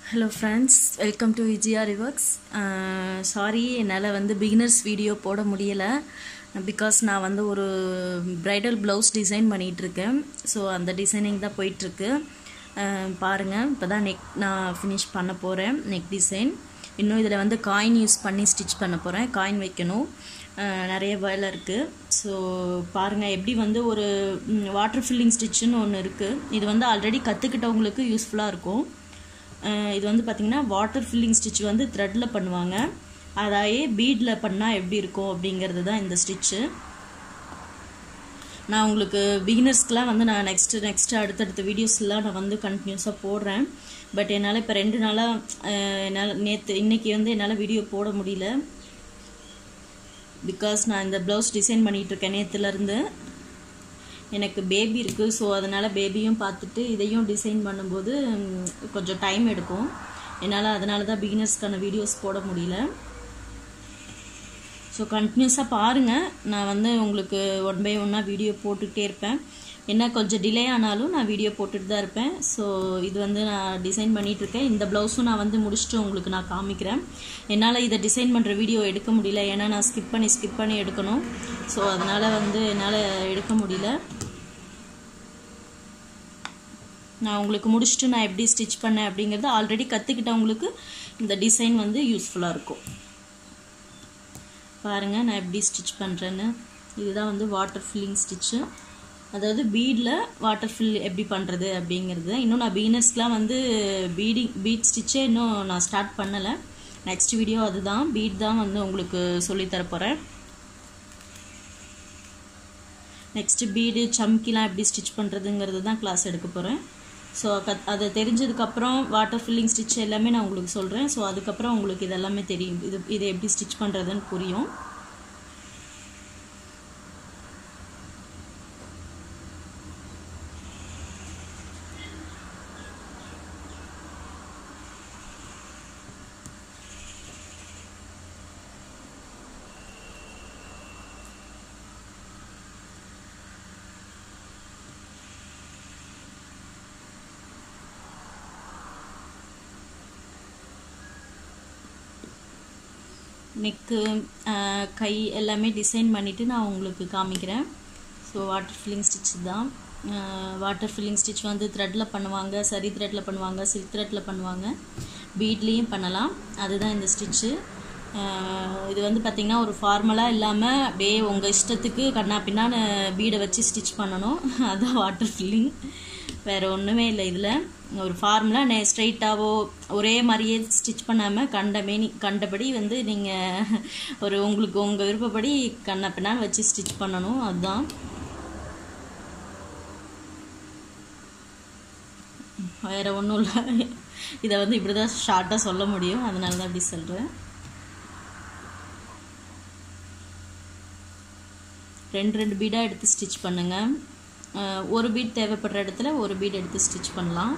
Hello friends, welcome to EGR Reworks. Sorry, என்னால் வந்து beginners video போட முடியல because நான் வந்து ஒரு bridal blouse design பண்ணிகிட்ருக்கேன். ஸோ அந்த டிசைனிங் தான் போயிட்டுருக்கு. பாருங்கள், இப்போ தான் நெக் நான் ஃபினிஷ் பண்ண போகிறேன். நெக் டிசைன் இன்னும் இதில் வந்து காயின் யூஸ் பண்ணி ஸ்டிச் பண்ண போகிறேன். காயின் வைக்கணும், நிறைய வேலை இருக்குது. ஸோ பாருங்கள், எப்படி வந்து ஒரு வாட்டர் ஃபில்லிங் ஸ்டிச்சுன்னு ஒன்று இருக்குது. இது வந்து ஆல்ரெடி கற்றுக்கிட்டவங்களுக்கு யூஸ்ஃபுல்லாக இருக்கும். இது வந்து பார்த்திங்கன்னா வாட்டர் ஃபில்லிங் ஸ்டிச் வந்து த்ரெட்டில் பண்ணுவாங்க. அதாயே பீடில் பண்ணால் எப்படி இருக்கும் அப்படிங்கிறது தான் இந்த ஸ்டிச்சு. நான் உங்களுக்கு பிகினர்ஸ்க்கெலாம் வந்து நான் நெக்ஸ்ட்டு அடுத்தடுத்த வீடியோஸ்லாம் நான் வந்து கண்டினியூஸாக போடுறேன். பட் என்னால் இப்போ 2 நாளாக இன்றைக்கி வந்து என்னால் வீடியோ போட முடியல. பிகாஸ் நான் இந்த ப்ளவுஸ் டிசைன் பண்ணிகிட்ருக்கேன் நேற்றுலேருந்து. எனக்கு பேபி இருக்குது. ஸோ அதனால் பேபியும் பார்த்துட்டு இதையும் டிசைன் பண்ணும்போது கொஞ்சம் டைம் எடுக்கும். அதனால தான் பிகினர்ஸ்க்கான வீடியோஸ் போட முடியல. ஸோ கண்டினியூஸாக பாருங்கள். நான் வந்து உங்களுக்கு 1 by 1 வீடியோ போட்டுகிட்டே இருப்பேன். என்ன கொஞ்சம் டிலே ஆனாலும் நான் வீடியோ போட்டுட்டு தான் இருப்பேன். ஸோ இது வந்து நான் டிசைன் பண்ணிகிட்ருக்கேன். இந்த ப்ளவுஸும் நான் வந்து முடிச்சுட்டு உங்களுக்கு நான் காமிக்கிறேன். என்னால் இதை டிசைன் பண்ணுற வீடியோ எடுக்க முடியல, ஏன்னா நான் ஸ்கிப் பண்ணி எடுக்கணும். ஸோ அதனால் வந்து என்னால் எடுக்க முடியல. நான் உங்களுக்கு முடிச்சுட்டு நான் எப்படி ஸ்டிச் பண்ணேன் அப்படிங்கிறது ஆல்ரெடி கற்றுக்கிட்டவங்களுக்கு இந்த டிசைன் வந்து யூஸ்ஃபுல்லாக இருக்கும். பாருங்கள் நான் எப்படி ஸ்டிச் பண்ணுறேன்னு. இதுதான் வந்து வாட்டர் ஃபில்லிங் ஸ்டிச்சு, அதாவது பீடில் வாட்டர் ஃபில் எப்படி பண்ணுறது அப்படிங்கிறது. இன்னும் நான் பிகினர்ஸ்க்கெலாம் வந்து பீட் ஸ்டிச்சே இன்னும் நான் ஸ்டார்ட் பண்ணலை. நெக்ஸ்ட் வீடியோ அதுதான், பீட் தான் வந்து உங்களுக்கு சொல்லித்தரப்போகிறேன். நெக்ஸ்ட்டு பீடு சம்கிலாம் எப்படி ஸ்டிச் பண்ணுறதுங்கிறது தான் கிளாஸ் எடுக்க போகிறேன். ஸோ அதை தெரிஞ்சதுக்கப்புறம் வாட்டர் ஃபில்லிங் ஸ்டிச் எல்லாமே நான் உங்களுக்கு சொல்கிறேன். ஸோ அதுக்கப்புறம் உங்களுக்கு இதெல்லாமே தெரியும், இது எப்படி ஸ்டிச் பண்ணுறதுன்னு புரியும். நெக்கு கை எல்லாமே டிசைன் பண்ணிவிட்டு நான் உங்களுக்கு காமிக்கிறேன். ஸோ வாட்டர் ஃபில்லிங் ஸ்டிச் தான். வாட்டர் ஃபில்லிங் ஸ்டிச் வந்து த்ரெட்டில் பண்ணுவாங்க, சரி த்ரெட்டில் பண்ணுவாங்க, சில்க் த்ரெட்டில் பண்ணுவாங்க, பீட்லேயும் பண்ணலாம். அதுதான் இந்த ஸ்டிச்சு. இது வந்து பார்த்திங்கன்னா ஒரு ஃபார்மலாக இல்லாமல் அப்படியே உங்கள் இஷ்டத்துக்கு கண்ணா பின்னான்னு பீடை வச்சு ஸ்டிச் பண்ணணும். அதுதான் வாட்டர் ஃபில்லிங், வேறு ஒன்றுமே இல்லை. இதில் ஒரு ஃபார்முலா ஸ்ட்ரைட்டாவோ ஒரே மாதிரியே ஸ்டிச் பண்ணாமல் கண்டபடி வந்து நீங்கள் உங்களுக்கு உங்கள் விருப்பப்படி கண்ண பின்னால் வச்சு ஸ்டிச் பண்ணணும். அதுதான் வேறு ஒன்றும் இல்லை. இதை வந்து இப்படி தான் ஷார்ட்டாக சொல்ல முடியும், அதனால தான் அப்படி சொல்கிறேன். 2 பீடாக எடுத்து ஸ்டிச் பண்ணுங்கள். ஒரு பீட் தேவைப்படுற இடத்துல ஒரு பீட் எடுத்து ஸ்டிச் பண்ணலாம்.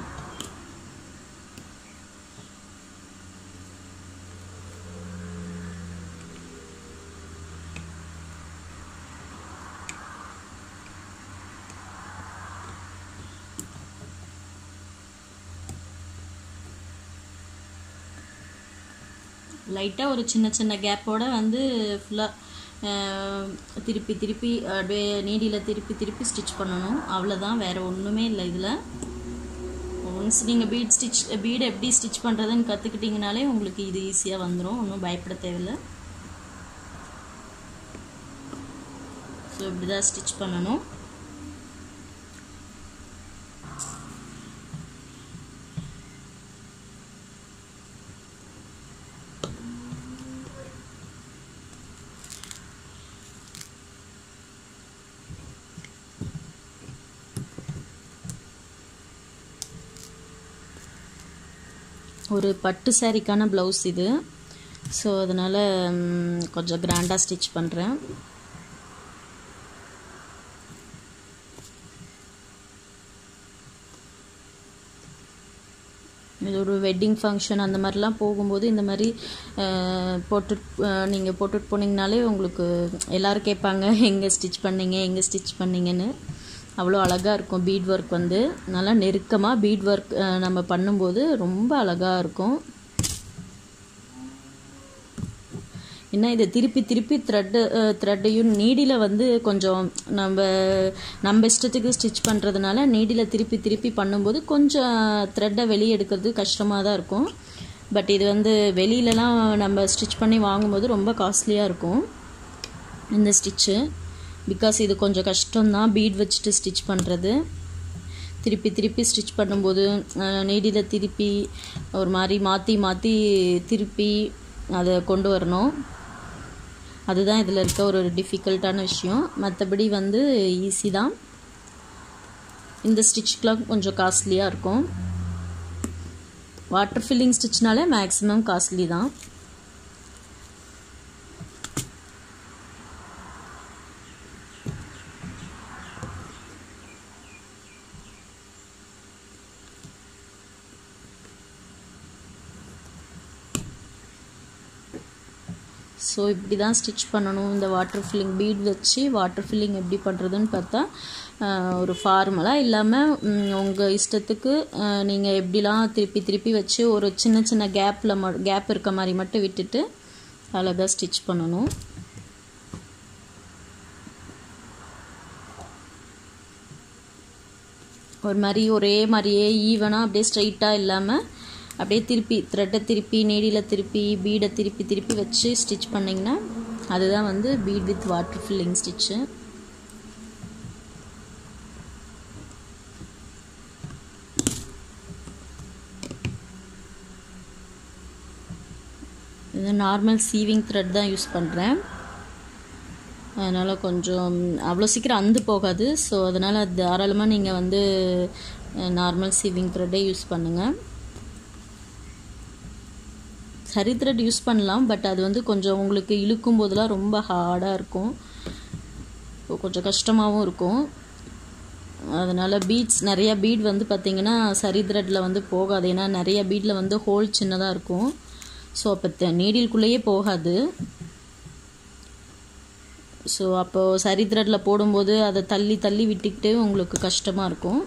லைட்டாக ஒரு சின்ன கேப்போட வந்து ஃபுல்லாக திருப்பி அப்படியே நீடியில் திருப்பி ஸ்டிச் பண்ணணும். அவ்வளோதான், வேறு ஒன்றுமே இல்லை. இதில் ஒன்ஸ் நீங்கள் பீடு எப்படி ஸ்டிச் பண்ணுறதுன்னு கற்றுக்கிட்டிங்கனாலே உங்களுக்கு இது ஈஸியாக வந்துடும், ஒன்றும் பயப்பட தேவையில்லை. ஸோ இப்படி தான் ஸ்டிச் பண்ணணும். ஒரு பட்டு சாரிக்கான ப்ளவுஸ் இது. ஸோ அதனால் கொஞ்சம் கிராண்டாக ஸ்டிச் பண்ணுறேன். இது ஒரு வெட்டிங் ஃபங்க்ஷன் அந்த மாதிரிலாம் போகும்போது இந்த மாதிரி நீங்கள் போட்டுட்டு போனீங்கனாலே உங்களுக்கு எல்லோரும் கேட்பாங்க எங்கே ஸ்டிச் பண்ணீங்கன்னு. அவ்வளோ அழகாக இருக்கும். பீட் ஒர்க் வந்து நல்லா நெருக்கமாக பீட் ஒர்க் நம்ம பண்ணும்போது ரொம்ப அழகாக இருக்கும். என்ன இது திருப்பி திருப்பி த்ரெட்டையும் நீடியில் வந்து கொஞ்சம் நம்ம இஷ்டத்துக்கு ஸ்டிச் பண்ணுறதுனால நீடியில் திருப்பி திருப்பி பண்ணும்போது கொஞ்சம் த்ரெட்டை வெளியே எடுக்கிறது கஷ்டமாக தான் இருக்கும். பட் இது வந்து வெளியிலலாம் நம்ம ஸ்டிச் பண்ணி வாங்கும்போது ரொம்ப காஸ்ட்லியாக இருக்கும் இந்த ஸ்டிச்சு. பிகாஸ் இது கொஞ்சம் கஷ்டம்தான் பீட் வச்சுட்டு ஸ்டிச் பண்ணுறது. திருப்பி திருப்பி ஸ்டிச் பண்ணும்போது நீடியில் திருப்பி ஒரு மாதிரி மாற்றி மாற்றி திருப்பி அதை கொண்டு வரணும். அதுதான் இதில் இருக்க ஒரு டிஃபிகல்ட்டான விஷயம். மற்றபடி வந்து ஈஸி தான். இந்த ஸ்டிச்சுக்கெலாம் கொஞ்சம் காஸ்ட்லியாக இருக்கும். வாட்டர் ஃபில்லிங் ஸ்டிச்னாலே மேக்ஸிமம் காஸ்ட்லி தான். ஸோ இப்படி தான் ஸ்டிச் பண்ணணும். இந்த வாட்டர் ஃபில்லிங் பீட் வச்சு வாட்டர் ஃபில்லிங் எப்படி பண்ணுறதுன்னு பார்த்தா ஒரு ஃபார்மலாக இல்லாமல் உங்கள் இஷ்டத்துக்கு நீங்கள் எப்படிலாம் திருப்பி திருப்பி வச்சு ஒரு சின்ன சின்ன கேப் இருக்க மாதிரி மட்டும் விட்டுட்டு அழகாக ஸ்டிச் பண்ணணும். ஒரு மாதிரி ஒரே மாதிரியே ஈவனாக அப்படியே ஸ்ட்ரைட்டாக இல்லாமல் அப்படியே திருப்பி த்ரெட்டை திருப்பி நீடியில் திருப்பி பீடை திருப்பி திருப்பி வச்சு ஸ்டிச் பண்ணிங்கன்னா அதுதான் வந்து bead with water filling stitch. இது நார்மல் சீவிங் த்ரெட் தான் யூஸ் பண்ணுறேன். அதனால் கொஞ்சம் அவ்வளோ சீக்கிரம் அந்து போகாது. ஸோ அதனால் தாராளமாக நீங்கள் வந்து நார்மல் சீவிங் த்ரெட்டே யூஸ் பண்ணுங்கள். சரி த்ரெட் யூஸ் பண்ணலாம். பட் அது வந்து கொஞ்சம் உங்களுக்கு இழுக்கும் போதெல்லாம் ரொம்ப ஹார்டாக இருக்கும், கொஞ்சம் கஷ்டமாகவும் இருக்கும். அதனால் நிறையா பீட் வந்து பார்த்திங்கன்னா சரி த்ரெட்டில் வந்து போகாது. ஏன்னா நிறைய பீடில் வந்து ஹோல் சின்னதாக இருக்கும். ஸோ அப்போ நீடில்குள்ளேயே போகாது. ஸோ அப்போது சரி த்ரெட்டில் போடும்போது அதை தள்ளி தள்ளி விட்டுக்கிட்டு உங்களுக்கு கஷ்டமாக இருக்கும்.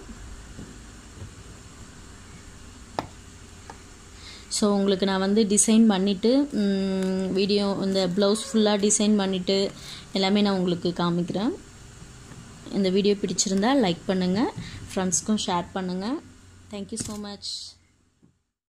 ஸோ உங்களுக்கு நான் வந்து டிசைன் பண்ணிவிட்டு வீடியோ இந்த ப்ளவுஸ் ஃபுல்லாக டிசைன் பண்ணிவிட்டு எல்லாமே நான் உங்களுக்கு காமிக்கிறேன். இந்த வீடியோ பிடிச்சிருந்தால் லைக் பண்ணுங்கள், ஃப்ரெண்ட்ஸ்க்கும் ஷேர் பண்ணுங்கள். Thank you so much.